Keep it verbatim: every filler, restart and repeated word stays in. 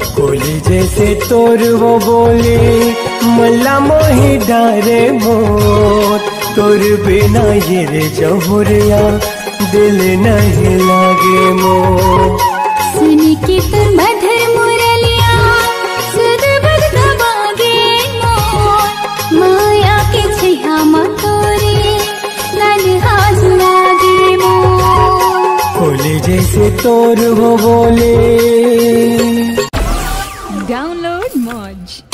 कोली जैसे तोर वो बोले मल्ला मोही डारे मोर, तोर बिना ये रे जहुरिया दिल नहीं लागे मोर। सुन के तुर मधुर मुरलिया सुध बुध दबागे मोर, माया के छैया मा तोरे नन्हा लागे मोर। कोली जैसे तोर वो बोले। Download Moj.